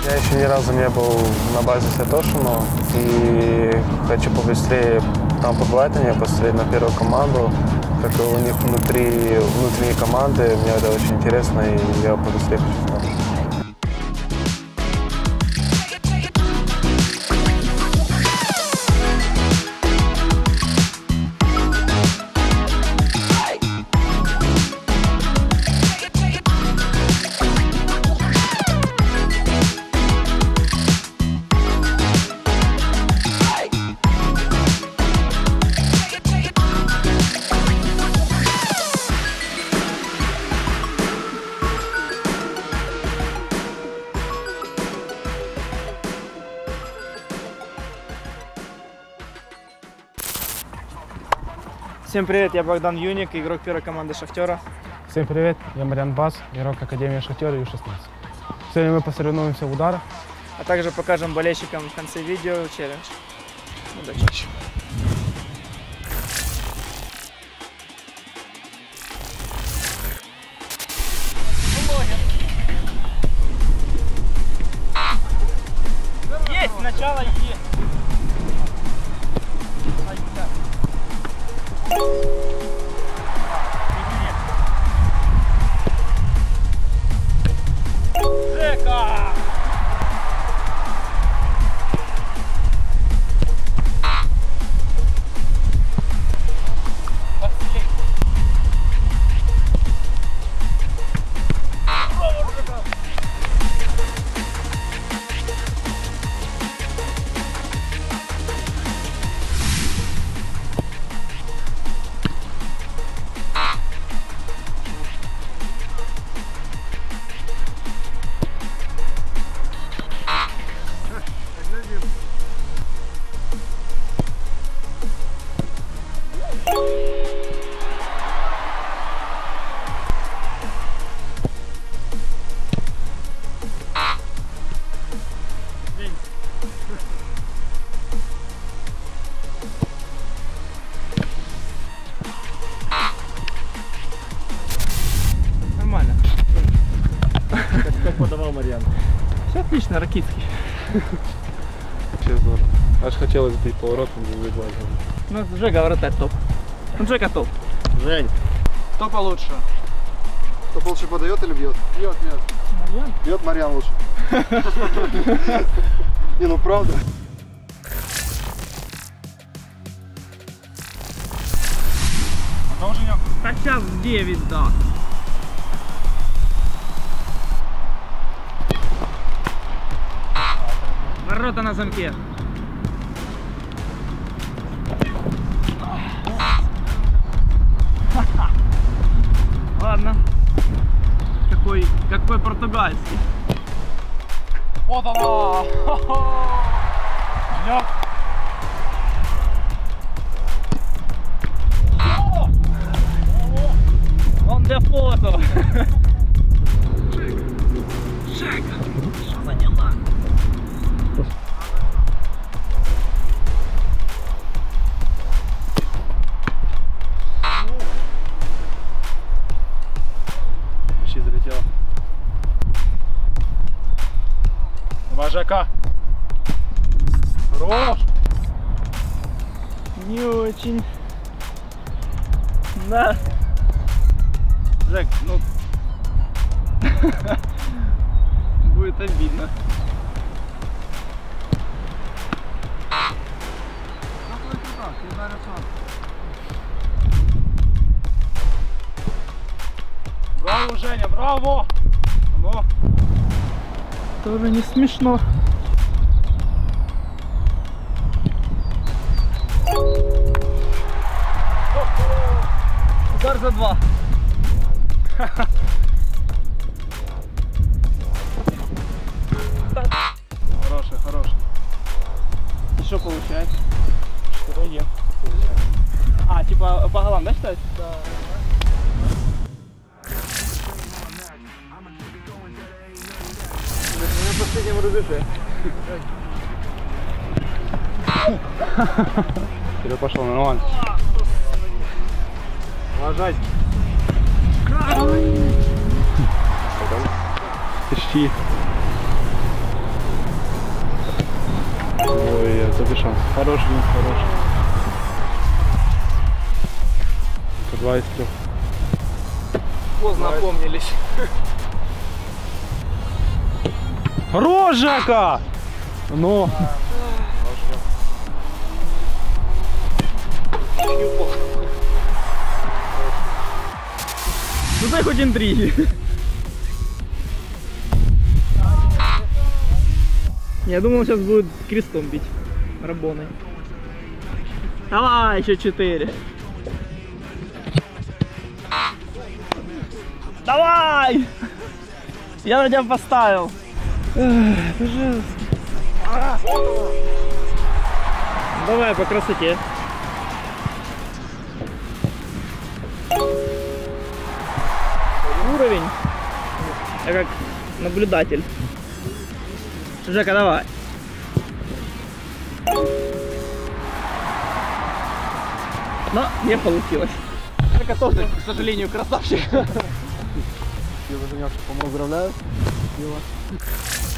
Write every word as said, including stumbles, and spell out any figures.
Я еще ни разу не был на базе Святошино и хочу побыстрее там побывать на ней, посмотреть на первую команду, как у них внутри, внутренней команды. Мне это очень интересно, и я побыстрее хочу туда. Всем привет, я Богдан Юник, игрок первой команды Шахтера. Всем привет, я Мариан Бас, игрок Академии Шахтера Ю шестнадцать. Сегодня мы посоревнуемся в ударах. А также покажем болельщикам в конце видео челлендж. Удачи! Есть, начало есть! Жека! Нормально. Как, как подавал Мариан? Все отлично, ракитский. Вообще здорово. Аж хотелось быть поворотом и выглядывать. Ну, Жека вратарь топ. Ну, Жека топ. Жень, Кто получше? кто лучше подает или бьет? Бьет, бьет. Мариан? Бьет Мариан лучше. Не, ну правда. Так сейчас девять, да. Ворота на замке. Ладно. Какой, какой португальский. Вот она! Ждем. Он для фото. Жека, что за дела? Почти залетел. Давай, Жека. Хорош. Не очень. Да. Жек, ну будет обидно. Браво, Женя, браво! Ну. Тоже не смешно. Удар за два. Хороший, хороший. И что получается? Что пойдем? А, типа по голам, да, считается? Да. На последнем рубеже. Вперед пошел, нормально. Ложать. Почти. тебе шанс. Хороший, Денис, хороший. Это два из трех. Поздно опомнились. Хорош, Жека! Ну. Ну дай хоть интриги. Я думал, сейчас будет крестом бить. Рабоной. Давай, еще четыре. Давай! Я на тебя поставил. Эх, пожалуйста. Давай по красоте. Уровень. Я как наблюдатель. Жека, давай. Но не получилось. Жека тоже, к сожалению, красавчик. Я уже немножко поздравляю.